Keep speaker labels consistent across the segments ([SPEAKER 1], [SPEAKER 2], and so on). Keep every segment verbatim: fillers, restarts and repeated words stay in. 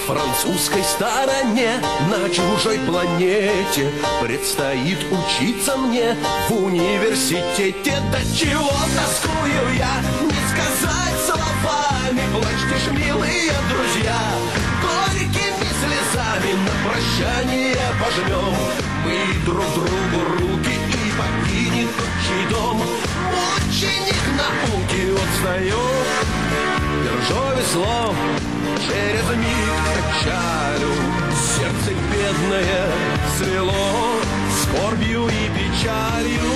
[SPEAKER 1] французской стороне, на чужой планете предстоит учиться мне в университете. До чего тоскую я, не сказать словами, плачьте ж, милые друзья, горькими слезами на прощание пожмем мы друг другу руки и покинет отчий дом. Ученик науки отстает, держу весло через миг печалю, сердце бедное свело скорбью и печалью.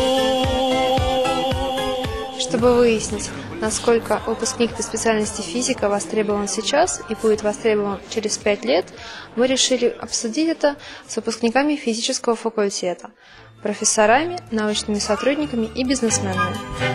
[SPEAKER 2] Чтобы выяснить, насколько выпускник по специальности физика востребован сейчас и будет востребован через пять лет, мы решили обсудить это с выпускниками физического факультета, профессорами, научными сотрудниками и бизнесменами.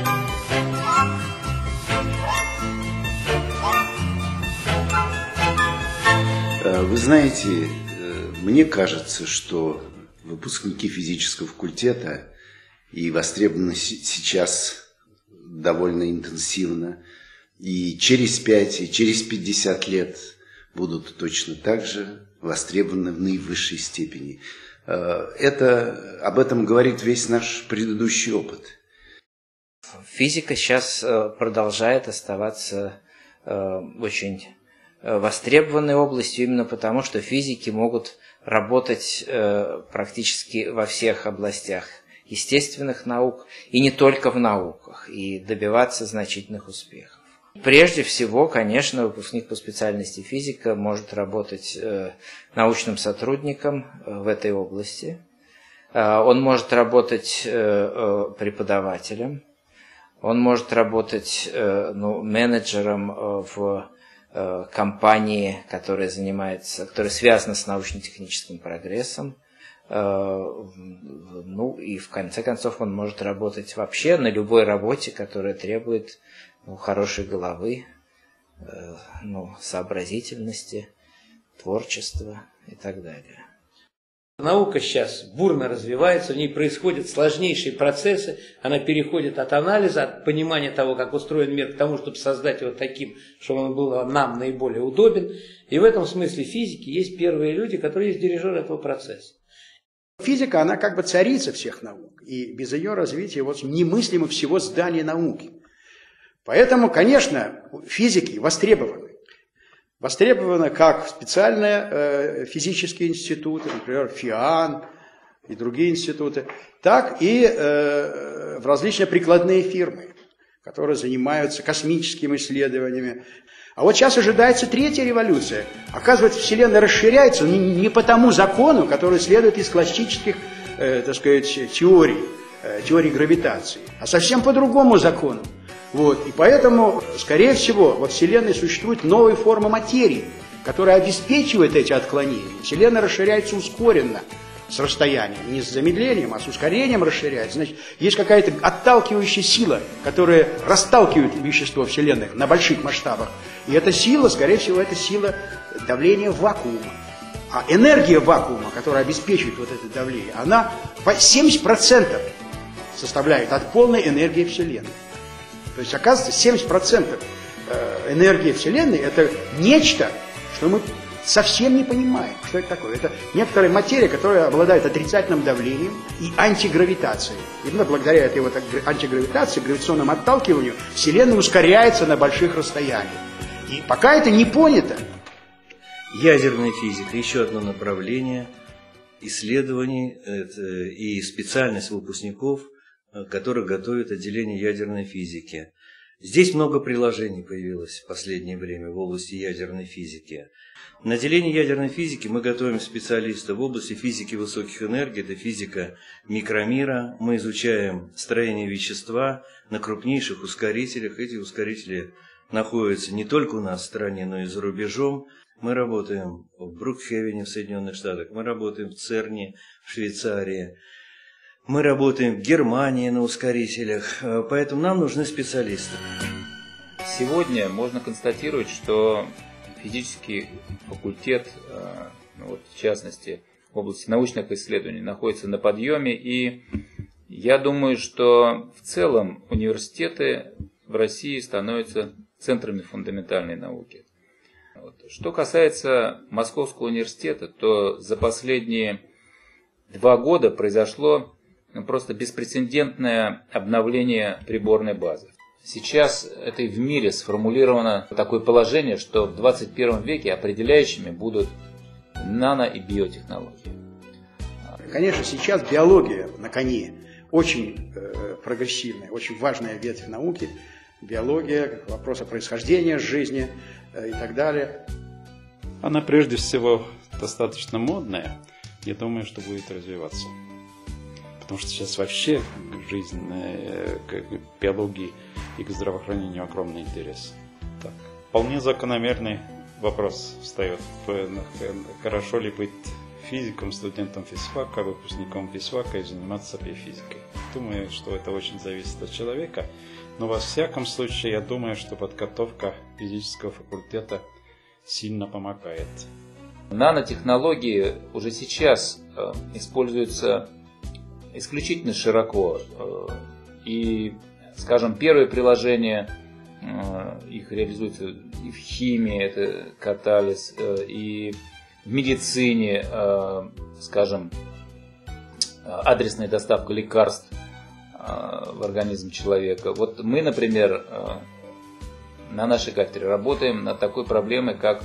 [SPEAKER 3] Вы знаете, мне кажется, что выпускники физического факультета и востребованы сейчас довольно интенсивно, и через пять, и через пятьдесят лет будут точно так же востребованы в наивысшей степени. Это, об этом говорит весь наш предыдущий опыт.
[SPEAKER 4] Физика сейчас продолжает оставаться очень востребованной областью именно потому, что физики могут работать практически во всех областях естественных наук и не только в науках, и добиваться значительных успехов. Прежде всего, конечно, выпускник по специальности физика может работать научным сотрудником в этой области. Он может работать преподавателем, он может работать ну, менеджером в компании, которая занимается, которая связана с научно-техническим прогрессом. Ну и в конце концов он может работать вообще на любой работе, которая требует ну, хорошей головы, ну, сообразительности, творчества и так далее.
[SPEAKER 5] Наука сейчас бурно развивается, в ней происходят сложнейшие процессы, она переходит от анализа, от понимания того, как устроен мир, к тому, чтобы создать его таким, чтобы он был нам наиболее удобен. И в этом смысле физики есть первые люди, которые есть дирижеры этого процесса.
[SPEAKER 6] Физика, она как бы царица всех наук, и без ее развития вот немыслимо всего здания науки. Поэтому, конечно, физики востребованы. Востребованы как специальные э, физические институты, например, ФИАН и другие институты, так и э, в различные прикладные фирмы, которые занимаются космическими исследованиями. А вот сейчас ожидается третья революция. Оказывается, Вселенная расширяется не, не по тому закону, который следует из классических э, так сказать, теорий, э, теорий гравитации, а совсем по другому закону. Вот. И поэтому, скорее всего, во Вселенной существуют новые формы материи, которые обеспечивают эти отклонения. Вселенная расширяется ускоренно, с расстоянием, не с замедлением, а с ускорением расширяется. Значит, есть какая-то отталкивающая сила, которая расталкивает вещество Вселенной на больших масштабах. И эта сила, скорее всего, это сила давления вакуума. А энергия вакуума, которая обеспечивает вот это давление, она семьдесят процентов составляет от полной энергии Вселенной. То есть, оказывается, семьдесят процентов энергии Вселенной – это нечто, что мы совсем не понимаем, что это такое. Это некоторая материя, которая обладает отрицательным давлением и антигравитацией. Именно благодаря этой вот антигравитации, гравитационному отталкиванию, Вселенная ускоряется на больших расстояниях. И пока это не понято.
[SPEAKER 7] Ядерная физика – еще одно направление исследований и специальность выпускников, которых готовят отделение ядерной физики. Здесь много приложений появилось в последнее время в области ядерной физики. На отделении ядерной физики мы готовим специалистов в области физики высоких энергий, это физика микромира. Мы изучаем строение вещества на крупнейших ускорителях. Эти ускорители находятся не только у нас в стране, но и за рубежом. Мы работаем в Брукхевене в Соединенных Штатах, мы работаем в ЦЕРНе в Швейцарии. Мы работаем в Германии на ускорителях, поэтому нам нужны специалисты.
[SPEAKER 8] Сегодня можно констатировать, что физический факультет, ну вот в частности в области научных исследований, находится на подъеме. И я думаю, что в целом университеты в России становятся центрами фундаментальной науки. Вот. Что касается Московского университета, то за последние два года произошло ну, просто беспрецедентное обновление приборной базы. Сейчас это и в мире сформулировано такое положение, что в двадцать первом веке определяющими будут нано- и биотехнологии.
[SPEAKER 6] Конечно, сейчас биология на коне очень э, прогрессивная, очень важная ветвь науки. Биология, вопросы происхождения жизни э, и так далее.
[SPEAKER 9] Она прежде всего достаточно модная. Я думаю, что будет развиваться. Потому что сейчас вообще к жизни, к биологии и к здравоохранению огромный интерес. Так. Вполне закономерный вопрос встает. Хорошо ли быть физиком, студентом физфака, выпускником физфака и заниматься биофизикой? Думаю, что это очень зависит от человека. Но во всяком случае, я думаю, что подготовка физического факультета сильно помогает.
[SPEAKER 8] Нанотехнологии уже сейчас э, используются исключительно широко. Э, и, скажем, первые приложения, э, их реализуются и в химии, это катализ, э, и в медицине, э, скажем, адресная доставка лекарств в организм человека. Вот мы, например, на нашей кафедре работаем над такой проблемой, как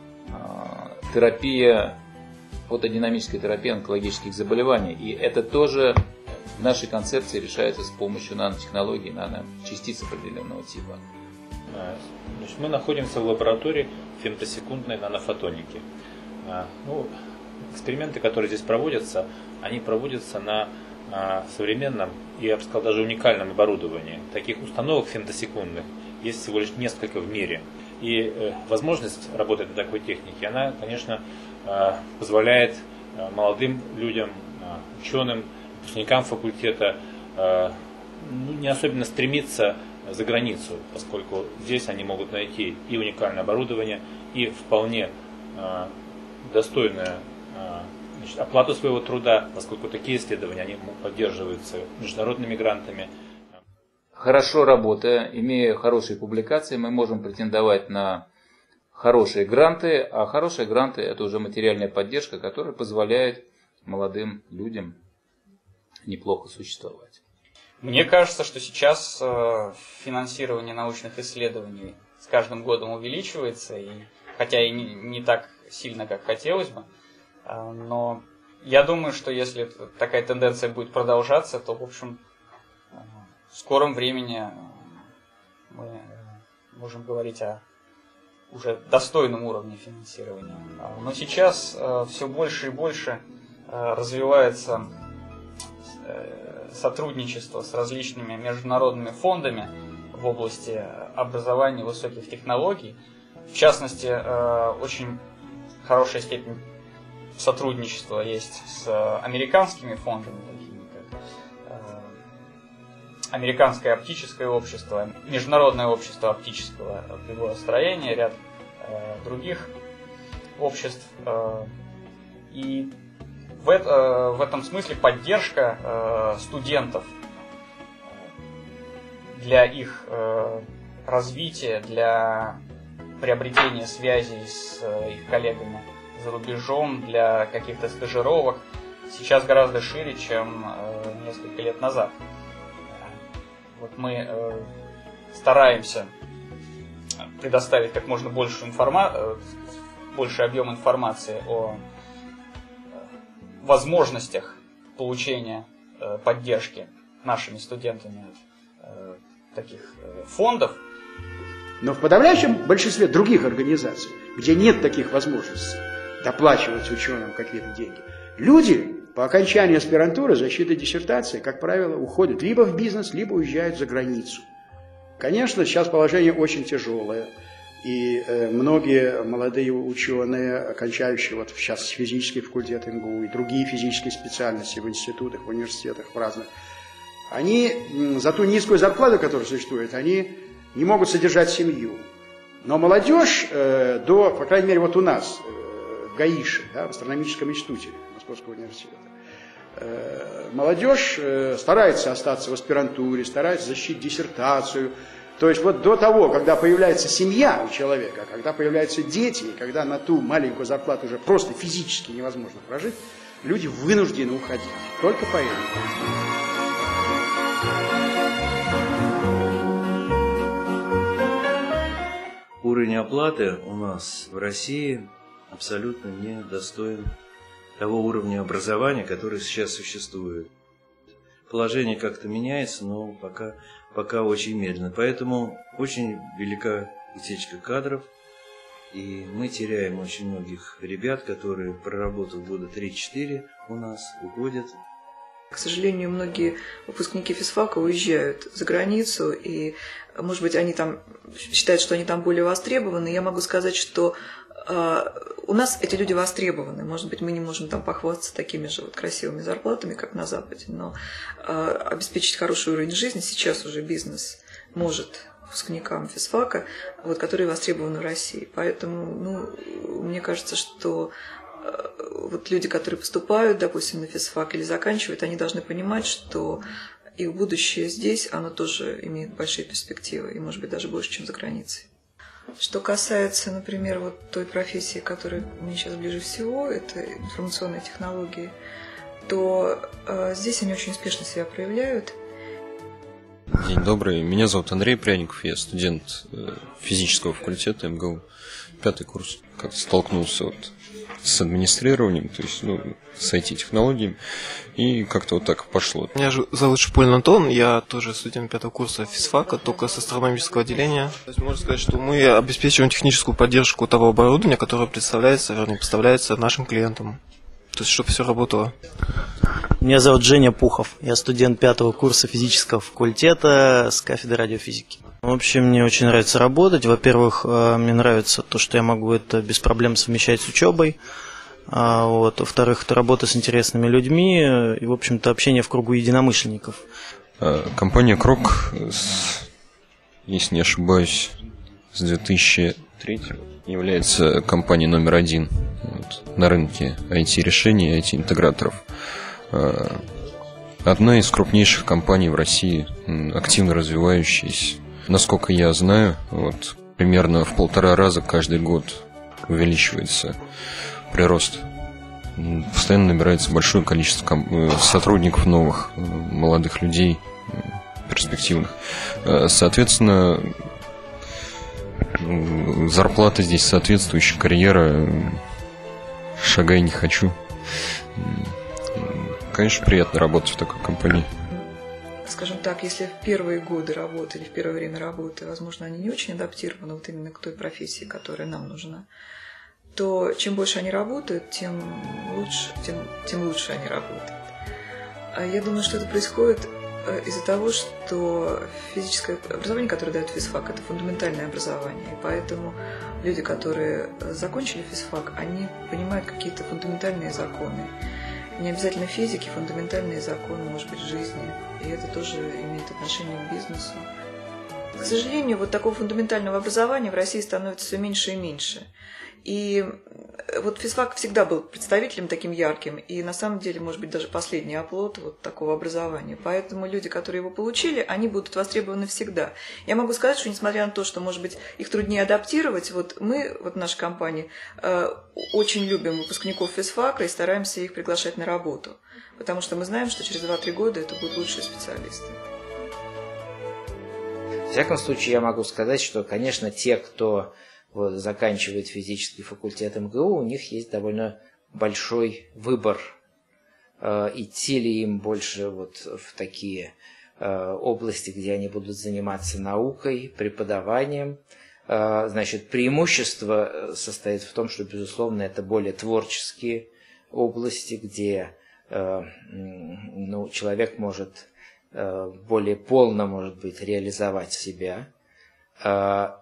[SPEAKER 8] терапия, фотодинамическая терапия онкологических заболеваний. И это тоже в нашей концепции решается с помощью нанотехнологий, наночастиц определенного типа.
[SPEAKER 10] Значит, мы находимся в лаборатории фемтосекундной нанофотоники. Ну, эксперименты, которые здесь проводятся, они проводятся на современном и, я бы сказал, даже уникальном оборудовании. Таких установок фемтосекундных есть всего лишь несколько в мире. И э, возможность работать на такой технике, она, конечно, э, позволяет э, молодым людям, э, ученым, выпускникам факультета э, ну, не особенно стремиться за границу, поскольку здесь они могут найти и уникальное оборудование, и вполне э, достойное э, Значит, оплату своего труда, поскольку такие исследования они поддерживаются международными грантами.
[SPEAKER 8] Хорошо работая, имея хорошие публикации, мы можем претендовать на хорошие гранты, а хорошие гранты – это уже материальная поддержка, которая позволяет молодым людям неплохо существовать.
[SPEAKER 11] Мне кажется, что сейчас финансирование научных исследований с каждым годом увеличивается, и, хотя и не, не так сильно, как хотелось бы. Но я думаю, что если такая тенденция будет продолжаться, то, в общем, в скором времени мы можем говорить о уже достойном уровне финансирования. Но сейчас все больше и больше развивается сотрудничество с различными международными фондами в области образования и высоких технологий. В частности, очень хорошая степень сотрудничество есть с американскими фондами, такими как э, Американское оптическое общество, Международное общество оптического приборостроения, ряд э, других обществ. Э, и в, это, в этом смысле поддержка э, студентов для их э, развития, для приобретения связей с э, их коллегами за рубежом, для каких-то стажировок сейчас гораздо шире, чем э, несколько лет назад. Вот мы э, стараемся предоставить как можно больше информа... э, больший объем информации о э, возможностях получения э, поддержки нашими студентами э, таких э, фондов.
[SPEAKER 6] Но в подавляющем большинстве других организаций, где нет таких возможностей доплачивать ученым какие-то деньги, люди по окончании аспирантуры, защиты диссертации, как правило, уходят либо в бизнес, либо уезжают за границу. Конечно, сейчас положение очень тяжелое, и э, многие молодые ученые, окончающие вот сейчас физический факультет эм гэ у и другие физические специальности в институтах, в университетах, в разных, они м, за ту низкую зарплату, которая существует, они не могут содержать семью. Но молодежь э, до, по крайней мере, вот у нас, э, в ГАИШе, да, в астрономическом институте Московского университета, э, молодежь э, старается остаться в аспирантуре, старается защитить диссертацию, То есть вот до того, когда появляется семья у человека, когда появляются дети, и когда на ту маленькую зарплату уже просто физически невозможно прожить, люди вынуждены уходить. Только поэтому.
[SPEAKER 7] Уровень оплаты у нас в России абсолютно не достоин того уровня образования, который сейчас существует. Положение как-то меняется, но пока, пока очень медленно. Поэтому очень велика утечка кадров, и мы теряем очень многих ребят, которые, проработав года три-четыре, у нас уходят.
[SPEAKER 12] К сожалению, многие выпускники физфака уезжают за границу, и, может быть, они там считают, что они там более востребованы. Я могу сказать, что э, у нас эти люди востребованы. Может быть, мы не можем там похвастаться такими же вот красивыми зарплатами, как на Западе, но э, обеспечить хороший уровень жизни сейчас уже бизнес может выпускникам физфака, вот, которые востребованы в России. Поэтому, ну, мне кажется, что вот люди, которые поступают, допустим, на физфак или заканчивают, они должны понимать, что их будущее здесь, оно тоже имеет большие перспективы, и, может быть, даже больше, чем за границей. Что касается, например, вот той профессии, которая мне сейчас ближе всего, это информационные технологии, то э, здесь они очень успешно себя проявляют.
[SPEAKER 13] День добрый. Меня зовут Андрей Пряников, я студент физического факультета эм гэ у, пятый курс. Как-то столкнулся вот с администрированием, то есть, ну, с ай ти-технологиями, и как-то вот так пошло.
[SPEAKER 14] Меня зовут Шипулин Антон, я тоже студент пятого курса физфака, только с астрономического отделения. То есть можно сказать, что мы обеспечиваем техническую поддержку того оборудования, которое представляется, вернее, поставляется нашим клиентам. То есть, чтобы все работало.
[SPEAKER 15] Меня зовут Женя Пухов, я студент пятого курса физического факультета с кафедры радиофизики. Вообще мне очень нравится работать. Во-первых, мне нравится то, что я могу это без проблем совмещать с учебой. Вот. Во-вторых, это работа с интересными людьми и, в общем-то, общение в кругу единомышленников.
[SPEAKER 13] Компания Крок, если не ошибаюсь, с две тысячи третьего является компанией номер один вот, на рынке ай ти-решений и ай ти-интеграторов. Одна из крупнейших компаний в России, активно развивающаяся. Насколько я знаю, вот, примерно в полтора раза каждый год увеличивается прирост. Постоянно набирается большое количество сотрудников новых, молодых людей, перспективных. Соответственно, зарплата здесь соответствующая, карьера, шагай не хочу. Конечно, приятно работать в такой компании.
[SPEAKER 12] Скажем так, если в первые годы работы или в первое время работы, возможно, они не очень адаптированы вот именно к той профессии, которая нам нужна, то чем больше они работают, тем лучше, тем, тем лучше они работают. А я думаю, что это происходит из-за того, что физическое образование, которое дает физфак, это фундаментальное образование. И поэтому люди, которые закончили физфак, они понимают какие-то фундаментальные законы. Не обязательно физики, фундаментальные законы, может быть, жизни. И это тоже имеет отношение к бизнесу. К сожалению, вот такого фундаментального образования в России становится все меньше и меньше. И вот физфак всегда был представителем таким ярким, и на самом деле, может быть, даже последний оплот вот такого образования. Поэтому люди, которые его получили, они будут востребованы всегда. Я могу сказать, что несмотря на то, что, может быть, их труднее адаптировать, вот мы, вот наша компания, очень любим выпускников физфака и стараемся их приглашать на работу, потому что мы знаем, что через два-три года это будут лучшие специалисты.
[SPEAKER 4] В всяком случае, я могу сказать, что, конечно, те, кто вот, заканчивает физический факультет эм гэ у, у них есть довольно большой выбор, э, идти ли им больше вот в такие э, области, где они будут заниматься наукой, преподаванием. Э, значит, преимущество состоит в том, что, безусловно, это более творческие области, где э, ну, человек может э, более полно, может быть, реализовать себя. Э,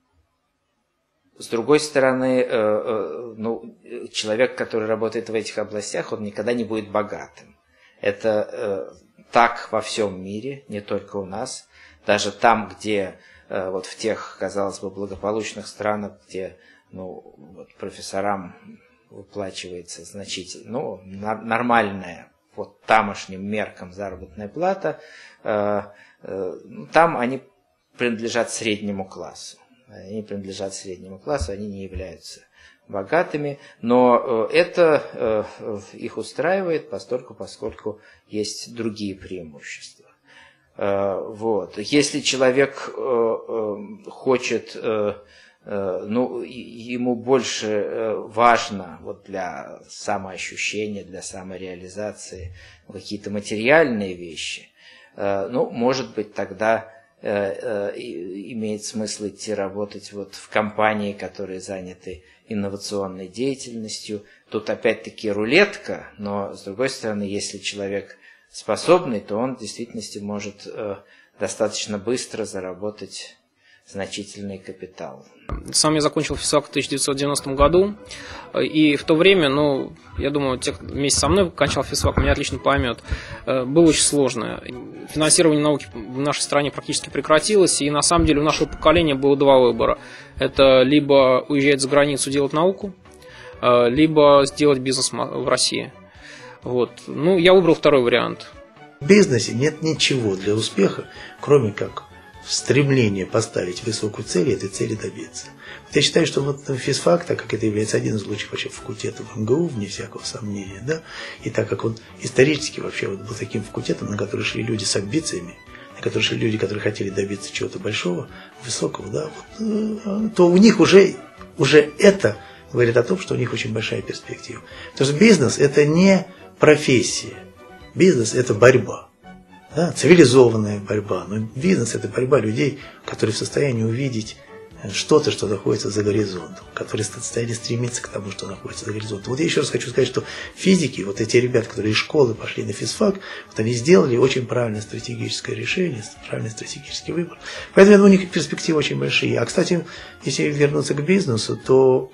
[SPEAKER 4] С другой стороны, ну, человек, который работает в этих областях, он никогда не будет богатым. Это так во всем мире, не только у нас. Даже там, где вот в тех, казалось бы, благополучных странах, где ну, вот профессорам выплачивается значительно, ну, нормальная вот тамошним меркам заработная плата, там они принадлежат среднему классу. Они принадлежат среднему классу, они не являются богатыми, но это их устраивает постольку, поскольку есть другие преимущества. Вот. Если человек хочет, ну, ему больше важно вот для самоощущения, для самореализации какие-то материальные вещи, ну, может быть, тогда имеет смысл идти работать вот в компании, которые заняты инновационной деятельностью. Тут опять-таки рулетка, но с другой стороны, если человек способный, то он в действительности может э, достаточно быстро заработать значительный капитал.
[SPEAKER 16] Сам я закончил физфак в тысяча девятьсот девяностом году, и в то время, ну, я думаю, те, кто вместе со мной кончал физфак, меня отлично поймет, было очень сложно. Финансирование науки в нашей стране практически прекратилось, и на самом деле у нашего поколения было два выбора. Это либо уезжать за границу делать науку, либо сделать бизнес в России. Вот. Ну, я выбрал второй вариант.
[SPEAKER 17] В бизнесе нет ничего для успеха, кроме как стремление поставить высокую цель и этой цели добиться. Вот я считаю, что вот физфак, так как это является один из лучших вообще факультетов эм гэ у, вне всякого сомнения, да, и так как он исторически вообще вот был таким факультетом, на который шли люди с амбициями, на который шли люди, которые хотели добиться чего-то большого, высокого, да, вот, то у них уже, уже это говорит о том, что у них очень большая перспектива. Потому что бизнес – это не профессия, бизнес – это борьба. Да, цивилизованная борьба, но бизнес – это борьба людей, которые в состоянии увидеть что-то, что находится за горизонтом, которые в состоянии стремиться к тому, что находится за горизонтом. Вот я еще раз хочу сказать, что физики, вот эти ребята, которые из школы пошли на физфак, вот они сделали очень правильное стратегическое решение, правильный стратегический выбор. Поэтому у них перспективы очень большие. А, кстати, если вернуться к бизнесу, то,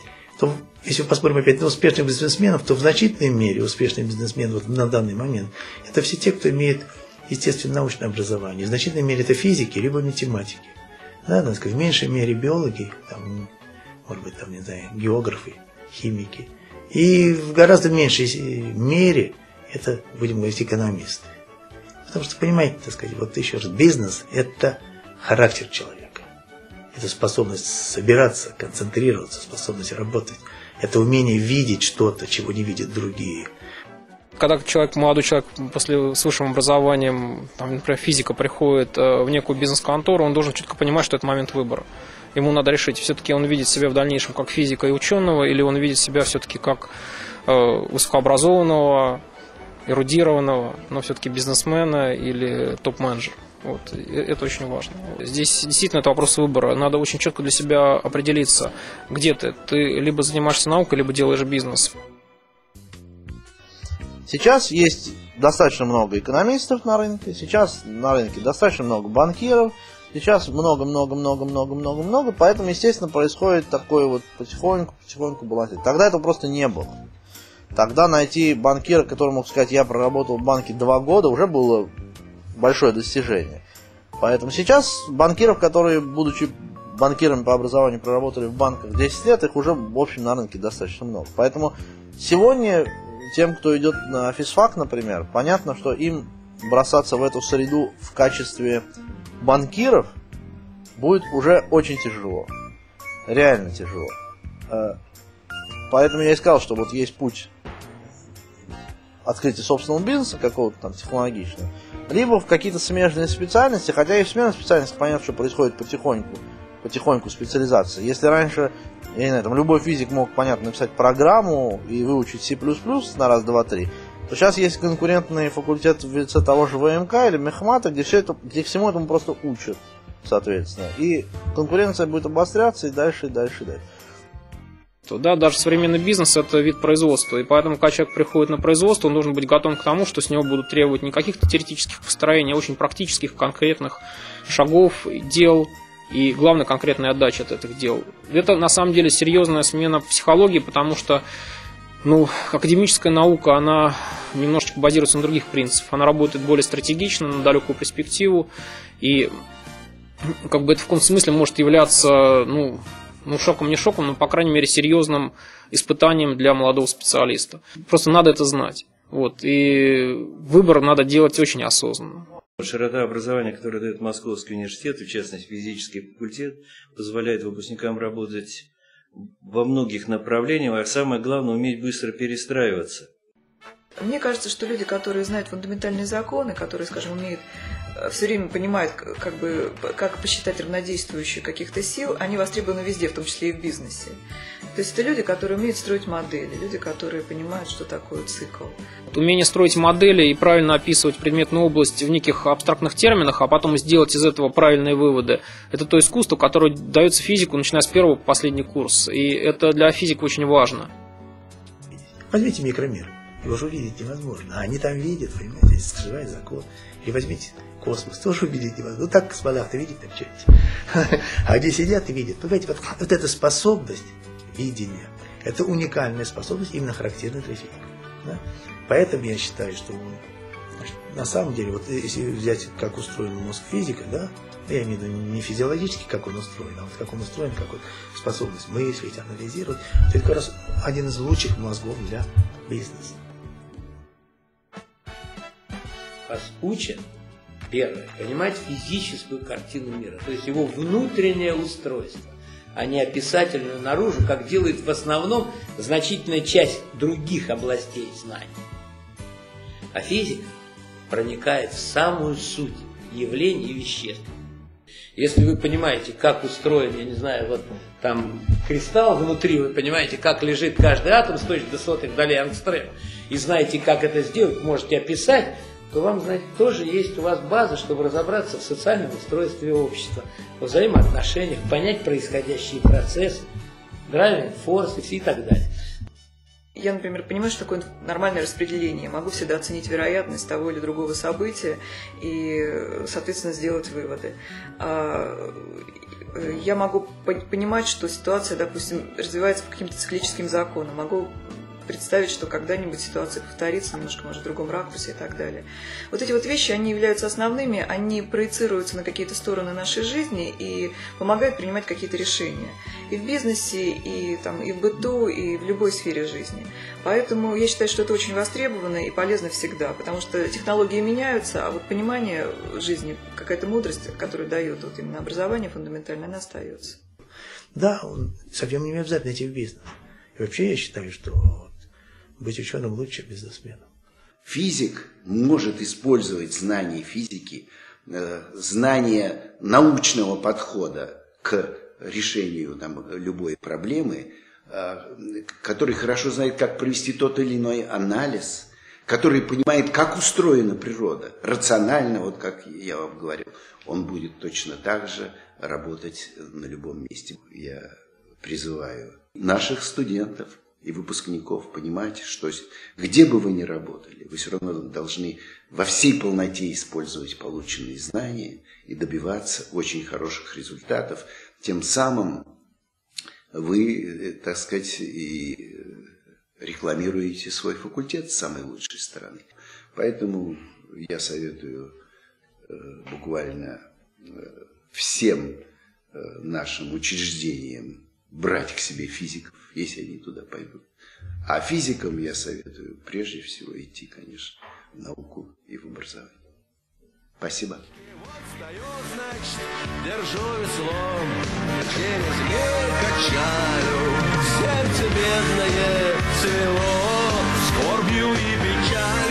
[SPEAKER 17] то если мы посмотрим опять на успешных бизнесменов, то в значительной мере успешные бизнесмены вот на данный момент – это все те, кто имеет естественно-научное образование. В значительной мере это физики, либо математики. Да, так сказать, в меньшей мере биологи, там, может быть, там, не знаю, географы, химики. И в гораздо меньшей мере это, будем говорить, экономисты. Потому что, понимаете, так сказать, вот еще раз, бизнес – это характер человека. Это способность собираться, концентрироваться, способность работать. Это умение видеть что-то, чего не видят другие.
[SPEAKER 16] Когда человек, молодой человек после, с высшим образованием, там, например, физика, приходит в некую бизнес-контору, он должен четко понимать, что это момент выбора. Ему надо решить, все-таки он видит себя в дальнейшем как физика и ученого, или он видит себя все-таки как э, высокообразованного, эрудированного, но все-таки бизнесмена или топ-менеджера. Вот. Это очень важно. Здесь действительно это вопрос выбора. Надо очень четко для себя определиться, где ты. Ты либо занимаешься наукой, либо делаешь бизнес.
[SPEAKER 18] Сейчас есть достаточно много экономистов на рынке, сейчас на рынке достаточно много банкиров, сейчас много-много-много-много-много-много, поэтому, естественно, происходит такое вот потихоньку-потихоньку балансирование. Тогда этого просто не было. Тогда найти банкира, который мог сказать, я проработал в банке два года, уже было большое достижение. Поэтому сейчас банкиров, которые, будучи банкирами по образованию, проработали в банках десять лет, их уже, в общем, на рынке достаточно много. Поэтому сегодня тем, кто идет на физфак, например, понятно, что им бросаться в эту среду в качестве банкиров будет уже очень тяжело. Реально тяжело. Поэтому я и сказал, что вот есть путь открытия собственного бизнеса, какого-то там технологичного, либо в какие-то смежные специальности, хотя и в смежных специальностях понятно, что происходит потихоньку, потихоньку специализация. Если раньше, я не знаю, там любой физик мог, понятно, написать программу и выучить си плюс плюс на раз, два, три, то сейчас есть конкурентный факультет в лице того же вэ эм ка или мехмата, где, все это, где всему этому просто учат, соответственно. И конкуренция будет обостряться и дальше, и дальше, и дальше.
[SPEAKER 16] Да, даже современный бизнес – это вид производства, и поэтому, когда человек приходит на производство, он должен быть готов к тому, что с него будут требовать не каких-то теоретических построений, а очень практических, конкретных шагов, дел, и, главное, конкретная отдача от этих дел. Это, на самом деле, серьезная смена психологии, потому что, ну, академическая наука, она немножечко базируется на других принципах. Она работает более стратегично, на далекую перспективу, и, как бы, это в каком-то смысле может являться, ну, ну, шоком не шоком, но, по крайней мере, серьезным испытанием для молодого специалиста. Просто надо это знать. Вот, и выбор надо делать очень осознанно.
[SPEAKER 7] Широта образования, которую дает Московский университет, в частности физический факультет, позволяет выпускникам работать во многих направлениях, а самое главное – уметь быстро перестраиваться.
[SPEAKER 12] Мне кажется, что люди, которые знают фундаментальные законы, которые, скажем, умеют все время понимают, как бы, как посчитать равнодействующие каких-то сил, они востребованы везде, в том числе и в бизнесе. То есть это люди, которые умеют строить модели, люди, которые понимают, что такое цикл.
[SPEAKER 16] Умение строить модели и правильно описывать предметную область в неких абстрактных терминах, а потом сделать из этого правильные выводы, это то искусство, которое дается физику, начиная с первого по последний курс. И это для физика очень важно.
[SPEAKER 17] Возьмите микромир. Его же увидеть невозможно. А они там видят, понимаете, скрывает закон. И возьмите космос, тоже увидеть невозможно. Ну так космонавты видят там что-нибудь. А где сидят и видят. Понимаете, вот, вот эта способность видения, это уникальная способность, именно характерная для физиков. Да? Поэтому я считаю, что значит, на самом деле, вот если взять, как устроен мозг физика, да, я имею в виду не физиологически, как он устроен, а вот как он устроен, как вот способность мыслить, анализировать, это как раз один из лучших мозгов для бизнеса.
[SPEAKER 5] Вас учат, первое, понимать физическую картину мира, то есть его внутреннее устройство, а не описательную наружу, как делает в основном значительная часть других областей знаний. А физика проникает в самую суть явлений и веществ. Если вы понимаете, как устроен, я не знаю, вот там кристалл внутри, вы понимаете, как лежит каждый атом с точки до сотых долей ангстрема, и знаете, как это сделать, можете описать, то вам, знаете, тоже есть у вас база, чтобы разобраться в социальном устройстве общества, в взаимоотношениях, понять происходящие процессы, драйвинг форсы и так далее.
[SPEAKER 12] Я, например, понимаю, что такое нормальное распределение. Могу всегда оценить вероятность того или другого события и, соответственно, сделать выводы. Я могу понимать, что ситуация, допустим, развивается по каким-то циклическим законам. Могу представить, что когда-нибудь ситуация повторится, немножко, может, в другом ракурсе и так далее. Вот эти вот вещи, они являются основными, они проецируются на какие-то стороны нашей жизни и помогают принимать какие-то решения. И в бизнесе, и, там, и в быту, и в любой сфере жизни. Поэтому я считаю, что это очень востребовано и полезно всегда, потому что технологии меняются, а вот понимание жизни, какая-то мудрость, которую дает вот именно образование фундаментальное, она остается.
[SPEAKER 17] Да, он совсем не обязательно идти в бизнес. И вообще я считаю, что быть ученым лучше бизнесменом.
[SPEAKER 3] Физик может использовать знания физики, знания научного подхода к решению там, любой проблемы, который хорошо знает, как провести тот или иной анализ, который понимает, как устроена природа. Рационально, вот как я вам говорил, он будет точно так же работать на любом месте. Я призываю наших студентов и выпускников понимать, что где бы вы ни работали, вы все равно должны во всей полноте использовать полученные знания и добиваться очень хороших результатов. Тем самым вы, так сказать, и рекламируете свой факультет с самой лучшей стороны. Поэтому я советую буквально всем нашим учреждениям брать к себе физиков, если они туда пойдут. А физикам я советую прежде всего идти, конечно, в науку и в образование. Спасибо.
[SPEAKER 1] Держу веслом, через мир качаю, сердце бедное свело скорбью и печалью.